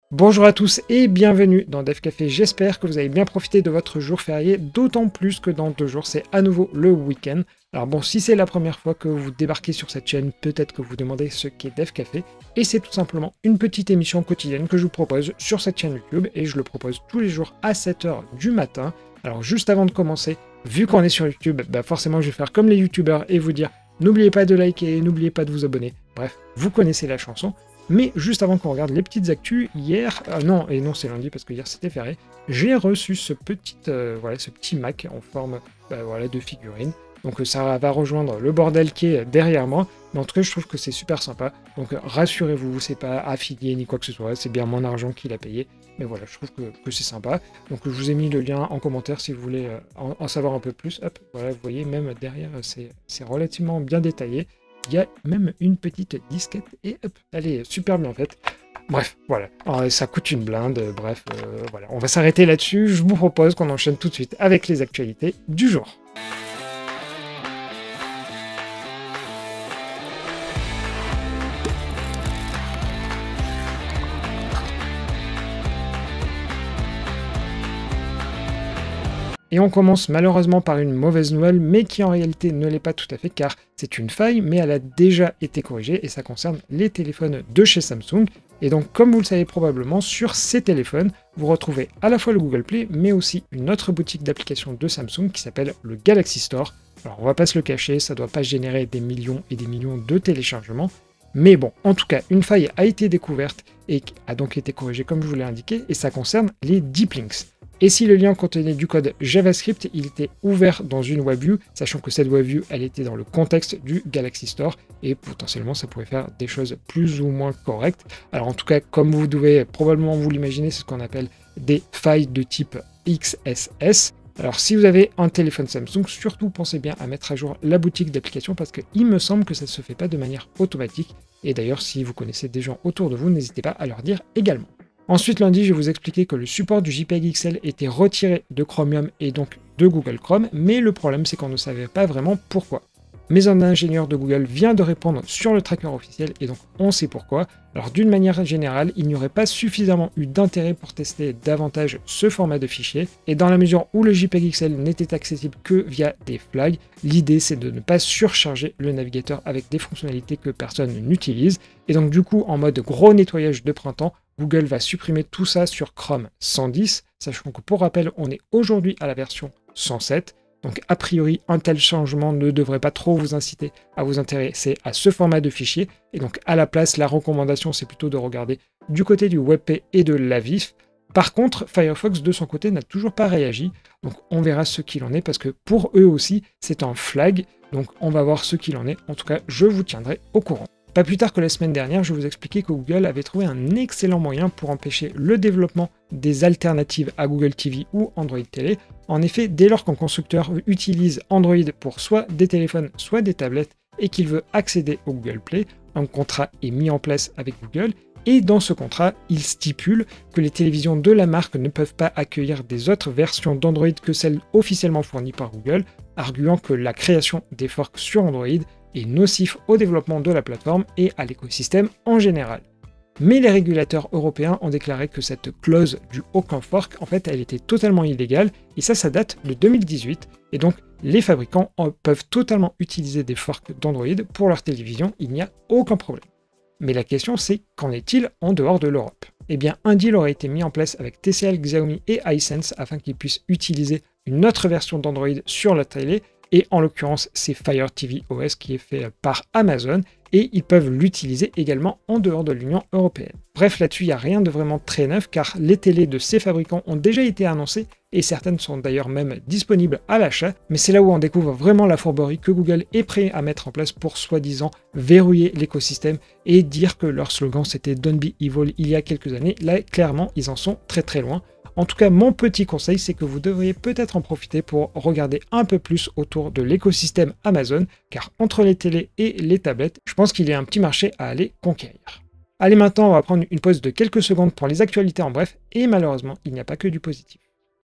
Bonjour à tous et bienvenue dans Dev Café, j'espère que vous avez bien profité de votre jour férié, d'autant plus que dans 2 jours c'est à nouveau le week-end. Alors bon, si c'est la première fois que vous débarquez sur cette chaîne, peut-être que vous demandez ce qu'est Dev Café, et c'est tout simplement une petite émission quotidienne que je vous propose sur cette chaîne YouTube, et je le propose tous les jours à 7 h du matin. Alors juste avant de commencer, vu qu'on est sur YouTube, forcément je vais faire comme les youtubeurs et vous dire n'oubliez pas de liker, n'oubliez pas de vous abonner, bref, vous connaissez la chanson. Mais juste avant qu'on regarde les petites actus, hier, non c'est lundi parce que hier c'était férié, j'ai reçu ce petit Mac en forme de figurine. Donc ça va rejoindre le bordel qui est derrière moi, mais en tout cas je trouve que c'est super sympa. Donc rassurez-vous, c'est pas affilié ni quoi que ce soit, c'est bien mon argent qui l'a payé. Mais voilà, je trouve que c'est sympa. Donc je vous ai mis le lien en commentaire si vous voulez en savoir un peu plus. Hop, voilà, vous voyez, même derrière c'est relativement bien détaillé. Il y a même une petite disquette et hop, elle est super bien faite. Bref, voilà, alors, ça coûte une blinde, voilà, on va s'arrêter là-dessus. Je vous propose qu'on enchaîne tout de suite avec les actualités du jour. Et on commence malheureusement par une mauvaise nouvelle, mais qui en réalité ne l'est pas tout à fait, car c'est une faille, mais elle a déjà été corrigée, et ça concerne les téléphones de chez Samsung. Et donc, comme vous le savez probablement, sur ces téléphones, vous retrouvez à la fois le Google Play, mais aussi une autre boutique d'applications de Samsung qui s'appelle le Galaxy Store. Alors, on va pas se le cacher, ça doit pas générer des millions et des millions de téléchargements, mais bon, en tout cas, une faille a été découverte et a donc été corrigée comme je vous l'ai indiqué, et ça concerne les Deep Links. Et si le lien contenait du code JavaScript, il était ouvert dans une WebView, sachant que cette WebView, elle était dans le contexte du Galaxy Store, et potentiellement ça pourrait faire des choses plus ou moins correctes. Alors en tout cas, comme vous devez probablement vous l'imaginer, c'est ce qu'on appelle des failles de type XSS. Alors si vous avez un téléphone Samsung, surtout pensez bien à mettre à jour la boutique d'applications, parce qu'il me semble que ça ne se fait pas de manière automatique. Et d'ailleurs, si vous connaissez des gens autour de vous, n'hésitez pas à leur dire également. Ensuite, lundi, je vais vous expliquer que le support du JPEG XL était retiré de Chromium et donc de Google Chrome, mais le problème c'est qu'on ne savait pas vraiment pourquoi. Mais un ingénieur de Google vient de répondre sur le tracker officiel et donc on sait pourquoi. Alors d'une manière générale, il n'y aurait pas suffisamment eu d'intérêt pour tester davantage ce format de fichier, et dans la mesure où le JPEG XL n'était accessible que via des flags, l'idée c'est de ne pas surcharger le navigateur avec des fonctionnalités que personne n'utilise, et donc du coup en mode gros nettoyage de printemps, Google va supprimer tout ça sur Chrome 110, sachant que pour rappel, on est aujourd'hui à la version 107, donc a priori, un tel changement ne devrait pas trop vous inciter à vous intéresser à ce format de fichier, et donc à la place, la recommandation c'est plutôt de regarder du côté du WebP et de la VIF. Par contre, Firefox de son côté n'a toujours pas réagi, donc on verra ce qu'il en est, parce que pour eux aussi, c'est un flag, donc on va voir ce qu'il en est, en tout cas, je vous tiendrai au courant. Pas plus tard que la semaine dernière, je vous expliquais que Google avait trouvé un excellent moyen pour empêcher le développement des alternatives à Google TV ou Android Télé. En effet, dès lors qu'un constructeur utilise Android pour soit des téléphones, soit des tablettes, et qu'il veut accéder au Google Play, un contrat est mis en place avec Google, et dans ce contrat, il stipule que les télévisions de la marque ne peuvent pas accueillir des autres versions d'Android que celles officiellement fournies par Google, arguant que la création des forks sur Android est nocif au développement de la plateforme et à l'écosystème en général. Mais les régulateurs européens ont déclaré que cette clause du aucun fork, en fait, elle était totalement illégale, et ça date de 2018, et donc les fabricants peuvent totalement utiliser des forks d'Android pour leur télévision, il n'y a aucun problème. Mais la question c'est, qu'en est-il en dehors de l'Europe? Eh bien, un deal aurait été mis en place avec TCL, Xiaomi et Hisense afin qu'ils puissent utiliser une autre version d'Android sur la télé, et en l'occurrence c'est Fire TV OS qui est fait par Amazon, et ils peuvent l'utiliser également en dehors de l'Union européenne. Bref, là-dessus, il n'y a rien de vraiment très neuf, car les télés de ces fabricants ont déjà été annoncées, et certaines sont d'ailleurs même disponibles à l'achat, mais c'est là où on découvre vraiment la fourberie que Google est prêt à mettre en place pour soi-disant verrouiller l'écosystème et dire que leur slogan c'était Don't be evil il y a quelques années. Là, clairement, ils en sont très très loin. En tout cas, mon petit conseil, c'est que vous devriez peut-être en profiter pour regarder un peu plus autour de l'écosystème Amazon, car entre les télés et les tablettes, je pense qu'il y a un petit marché à aller conquérir. Allez, maintenant, on va prendre une pause de quelques secondes pour les actualités en bref, et malheureusement, il n'y a pas que du positif.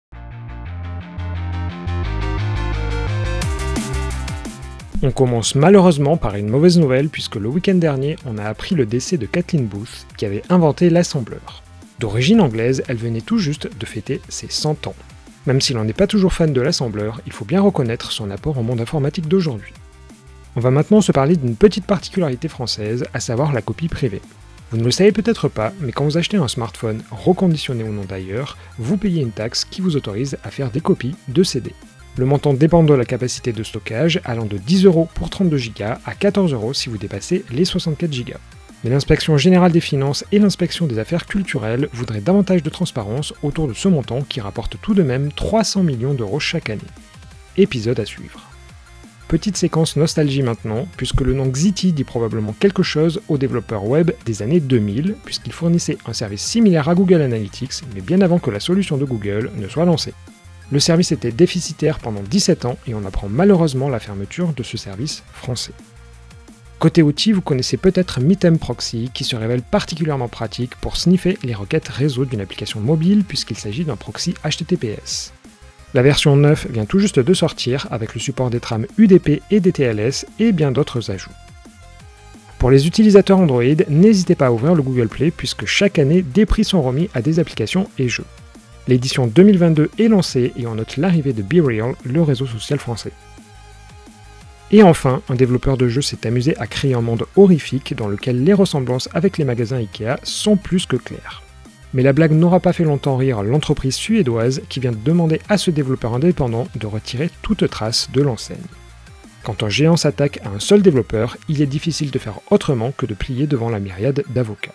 On commence malheureusement par une mauvaise nouvelle, puisque le week-end dernier, on a appris le décès de Kathleen Booth, qui avait inventé l'assembleur. D'origine anglaise, elle venait tout juste de fêter ses 100 ans. Même s'il n'en est pas toujours fan de l'assembleur, il faut bien reconnaître son apport au monde informatique d'aujourd'hui. On va maintenant se parler d'une petite particularité française, à savoir la copie privée. Vous ne le savez peut-être pas, mais quand vous achetez un smartphone, reconditionné ou non d'ailleurs, vous payez une taxe qui vous autorise à faire des copies de CD. Le montant dépend de la capacité de stockage, allant de 10 € pour 32 Go à 14 € si vous dépassez les 64 Go. Mais l'inspection générale des finances et l'inspection des affaires culturelles voudraient davantage de transparence autour de ce montant qui rapporte tout de même 300 millions d'euros chaque année. Épisode à suivre. Petite séquence nostalgie maintenant, puisque le nom Xiti dit probablement quelque chose aux développeurs web des années 2000, puisqu'il fournissait un service similaire à Google Analytics, mais bien avant que la solution de Google ne soit lancée. Le service était déficitaire pendant 17 ans et on apprend malheureusement la fermeture de ce service français. Côté outils, vous connaissez peut-être Mitem Proxy, qui se révèle particulièrement pratique pour sniffer les requêtes réseau d'une application mobile puisqu'il s'agit d'un proxy HTTPS. La version 9 vient tout juste de sortir avec le support des trames UDP et des TLS et bien d'autres ajouts. Pour les utilisateurs Android, n'hésitez pas à ouvrir le Google Play puisque chaque année des prix sont remis à des applications et jeux. L'édition 2022 est lancée et on note l'arrivée de BeReal, le réseau social français. Et enfin, un développeur de jeux s'est amusé à créer un monde horrifique dans lequel les ressemblances avec les magasins Ikea sont plus que claires. Mais la blague n'aura pas fait longtemps rire l'entreprise suédoise qui vient de demander à ce développeur indépendant de retirer toute trace de l'enseigne. Quand un géant s'attaque à un seul développeur, il est difficile de faire autrement que de plier devant la myriade d'avocats.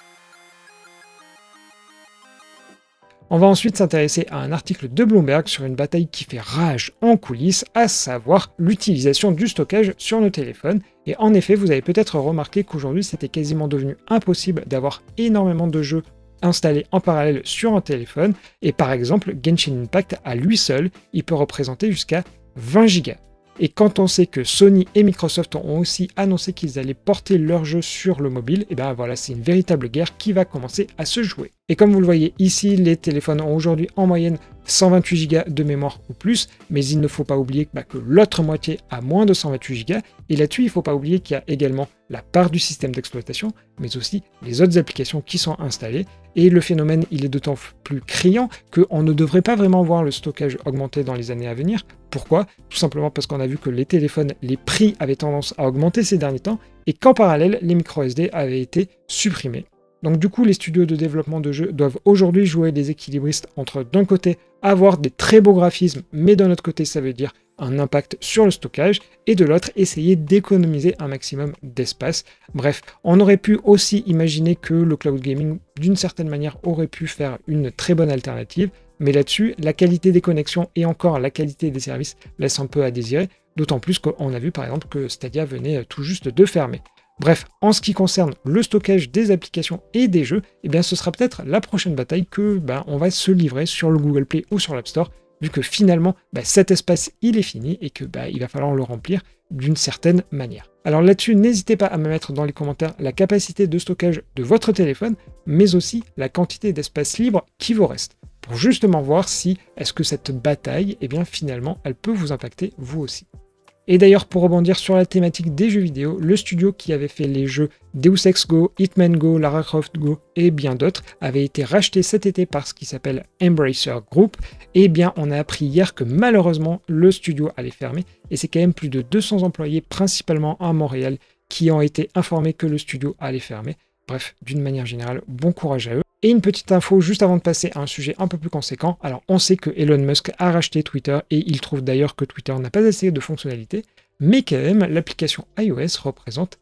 On va ensuite s'intéresser à un article de Bloomberg sur une bataille qui fait rage en coulisses, à savoir l'utilisation du stockage sur nos téléphones. Et en effet, vous avez peut-être remarqué qu'aujourd'hui, c'était quasiment devenu impossible d'avoir énormément de jeux installés en parallèle sur un téléphone. Et par exemple, Genshin Impact, à lui seul, il peut représenter jusqu'à 20 Go. Et quand on sait que Sony et Microsoft ont aussi annoncé qu'ils allaient porter leurs jeux sur le mobile, et bien voilà, c'est une véritable guerre qui va commencer à se jouer. Et comme vous le voyez ici, les téléphones ont aujourd'hui en moyenne 128 Go de mémoire ou plus, mais il ne faut pas oublier que l'autre moitié a moins de 128 Go, et là-dessus, il ne faut pas oublier qu'il y a également la part du système d'exploitation, mais aussi les autres applications qui sont installées, et le phénomène, il est d'autant plus criant qu'on ne devrait pas vraiment voir le stockage augmenter dans les années à venir. Pourquoi? Tout simplement parce qu'on a vu que les téléphones, les prix avaient tendance à augmenter ces derniers temps, et qu'en parallèle, les micro-SD avaient été supprimés. Donc du coup, les studios de développement de jeux doivent aujourd'hui jouer des équilibristes entre, d'un côté, avoir des très beaux graphismes, mais d'un autre côté, ça veut dire un impact sur le stockage, et de l'autre, essayer d'économiser un maximum d'espace. Bref, on aurait pu aussi imaginer que le cloud gaming, d'une certaine manière, aurait pu faire une très bonne alternative, mais là-dessus, la qualité des connexions et encore la qualité des services laisse un peu à désirer, d'autant plus qu'on a vu par exemple que Stadia venait tout juste de fermer. Bref, en ce qui concerne le stockage des applications et des jeux, eh bien ce sera peut-être la prochaine bataille que on va se livrer sur le Google Play ou sur l'App Store, vu que finalement cet espace il est fini et que il va falloir le remplir d'une certaine manière. Alors là-dessus, n'hésitez pas à me mettre dans les commentaires la capacité de stockage de votre téléphone, mais aussi la quantité d'espace libre qui vous reste, pour justement voir si est-ce que cette bataille, finalement, elle peut vous impacter vous aussi. Et d'ailleurs, pour rebondir sur la thématique des jeux vidéo, le studio qui avait fait les jeux Deus Ex Go, Hitman Go, Lara Croft Go et bien d'autres avait été racheté cet été par ce qui s'appelle Embracer Group. Et on a appris hier que malheureusement, le studio allait fermer. Et c'est quand même plus de 200 employés, principalement à Montréal, qui ont été informés que le studio allait fermer. Bref, d'une manière générale, bon courage à eux. Et une petite info juste avant de passer à un sujet un peu plus conséquent. Alors on sait que Elon Musk a racheté Twitter et il trouve d'ailleurs que Twitter n'a pas assez de fonctionnalités, mais quand même l'application iOS représente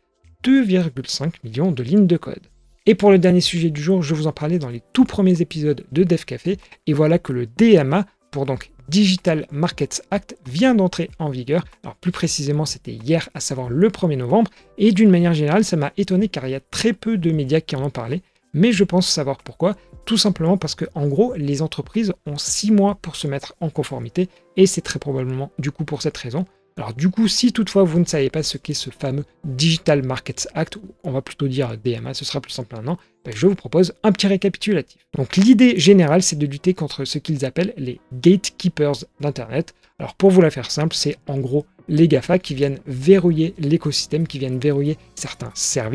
2,5 millions de lignes de code. Et pour le dernier sujet du jour, je vous en parlais dans les tout premiers épisodes de Dev Café, et voilà que le DMA, pour donc Digital Markets Act, vient d'entrer en vigueur. Alors plus précisément, c'était hier, à savoir le 1er novembre, et d'une manière générale, ça m'a étonné car il y a très peu de médias qui en ont parlé. Mais je pense savoir pourquoi, tout simplement parce que en gros, les entreprises ont 6 mois pour se mettre en conformité, et c'est très probablement du coup pour cette raison. Alors du coup, si toutefois vous ne savez pas ce qu'est ce fameux Digital Markets Act, ou on va plutôt dire DMA, ce sera plus simple maintenant, je vous propose un petit récapitulatif. Donc l'idée générale, c'est de lutter contre ce qu'ils appellent les gatekeepers d'Internet. Alors pour vous la faire simple, c'est en gros les GAFA qui viennent verrouiller l'écosystème, qui viennent verrouiller certains services,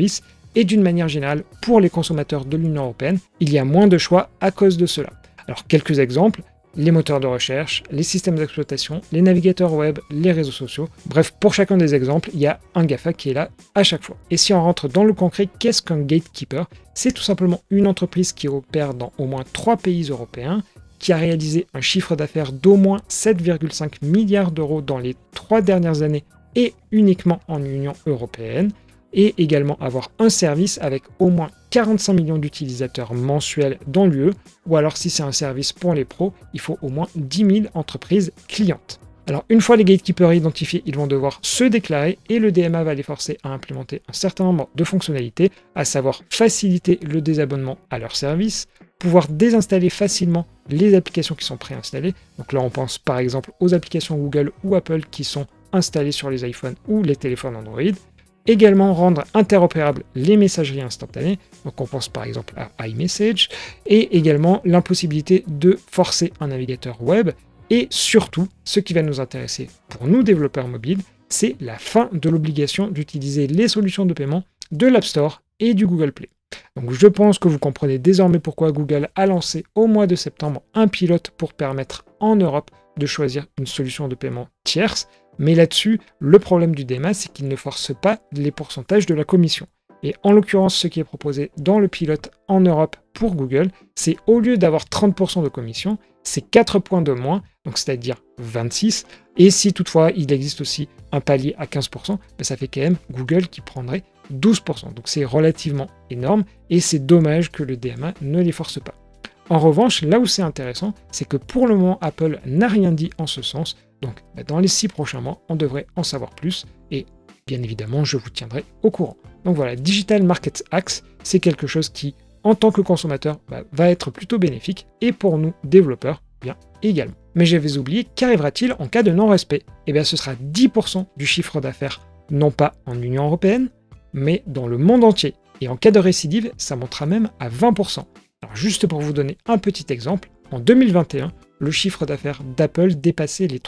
et d'une manière générale, pour les consommateurs de l'Union européenne, il y a moins de choix à cause de cela. Alors quelques exemples, les moteurs de recherche, les systèmes d'exploitation, les navigateurs web, les réseaux sociaux. Bref, pour chacun des exemples, il y a un GAFA qui est là à chaque fois. Et si on rentre dans le concret, qu'est-ce qu'un gatekeeper? C'est tout simplement une entreprise qui opère dans au moins 3 pays européens, qui a réalisé un chiffre d'affaires d'au moins 7,5 milliards d'euros dans les 3 dernières années et uniquement en Union européenne, et également avoir un service avec au moins 45 millions d'utilisateurs mensuels dans l'UE, ou alors si c'est un service pour les pros, il faut au moins 10 000 entreprises clientes. Alors une fois les gatekeepers identifiés, ils vont devoir se déclarer et le DMA va les forcer à implémenter un certain nombre de fonctionnalités, à savoir faciliter le désabonnement à leur service, pouvoir désinstaller facilement les applications qui sont préinstallées. Donc là on pense par exemple aux applications Google ou Apple qui sont installées sur les iPhones ou les téléphones Android. Également rendre interopérables les messageries instantanées, donc on pense par exemple à iMessage, et également l'impossibilité de forcer un navigateur web, et surtout, ce qui va nous intéresser pour nous développeurs mobiles, c'est la fin de l'obligation d'utiliser les solutions de paiement de l'App Store et du Google Play. Donc je pense que vous comprenez désormais pourquoi Google a lancé au mois de septembre un pilote pour permettre en Europe de choisir une solution de paiement tierce. Mais là-dessus, le problème du DMA, c'est qu'il ne force pas les pourcentages de la commission. Et en l'occurrence, ce qui est proposé dans le pilote en Europe pour Google, c'est au lieu d'avoir 30% de commission, c'est 4 points de moins, donc c'est-à-dire 26. Et si toutefois il existe aussi un palier à 15%, ben ça fait quand même Google qui prendrait 12%. Donc c'est relativement énorme et c'est dommage que le DMA ne les force pas. En revanche, là où c'est intéressant, c'est que pour le moment, Apple n'a rien dit en ce sens. Donc dans les 6 prochains mois, on devrait en savoir plus et bien évidemment, je vous tiendrai au courant. Donc voilà, Digital Markets Act, c'est quelque chose qui, en tant que consommateur, va être plutôt bénéfique et pour nous, développeurs, bien également. Mais j'avais oublié, qu'arrivera-t-il en cas de non-respect? Eh bien, ce sera 10% du chiffre d'affaires, non pas en Union européenne, mais dans le monde entier. Et en cas de récidive, ça montera même à 20%. Alors juste pour vous donner un petit exemple, en 2021, le chiffre d'affaires d'Apple dépassait les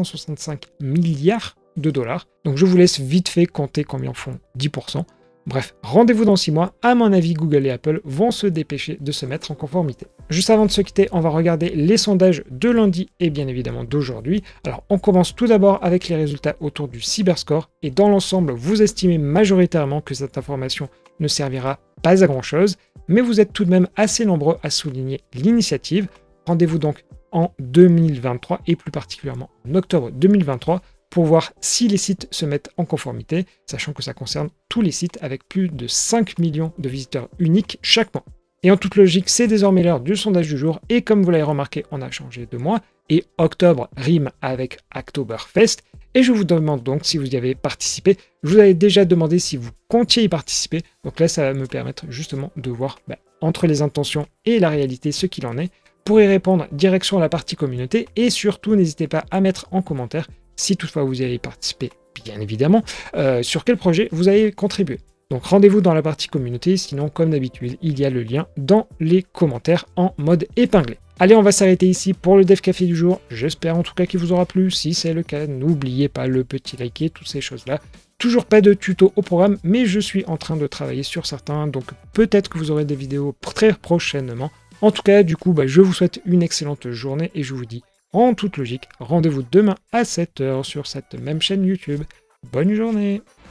365 milliards de dollars. Donc je vous laisse vite fait compter combien en font 10%. Bref, rendez-vous dans 6 mois. À mon avis, Google et Apple vont se dépêcher de se mettre en conformité. Juste avant de se quitter, on va regarder les sondages de lundi et bien évidemment d'aujourd'hui. Alors on commence tout d'abord avec les résultats autour du Cyberscore. Et dans l'ensemble, vous estimez majoritairement que cette information ne servira pas à grand chose, mais vous êtes tout de même assez nombreux à souligner l'initiative. Rendez-vous donc en 2023 et plus particulièrement en octobre 2023 pour voir si les sites se mettent en conformité, sachant que ça concerne tous les sites avec plus de 5 millions de visiteurs uniques chaque mois. Et en toute logique, c'est désormais l'heure du sondage du jour, et comme vous l'avez remarqué, on a changé de mois, et octobre rime avec Oktoberfest, et je vous demande donc si vous y avez participé. Je vous avais déjà demandé si vous comptiez y participer, donc là ça va me permettre justement de voir entre les intentions et la réalité ce qu'il en est. Pour y répondre, direction la partie communauté, et surtout n'hésitez pas à mettre en commentaire si toutefois vous y avez participé, bien évidemment, sur quel projet vous avez contribué. Donc rendez-vous dans la partie communauté, sinon comme d'habitude, il y a le lien dans les commentaires en mode épinglé. Allez, on va s'arrêter ici pour le Dev Café du jour. J'espère en tout cas qu'il vous aura plu. Si c'est le cas, n'oubliez pas le petit liker, toutes ces choses-là. Toujours pas de tuto au programme, mais je suis en train de travailler sur certains, donc peut-être que vous aurez des vidéos très prochainement. En tout cas, du coup, je vous souhaite une excellente journée et je vous dis, en toute logique, rendez-vous demain à 7 h sur cette même chaîne YouTube. Bonne journée!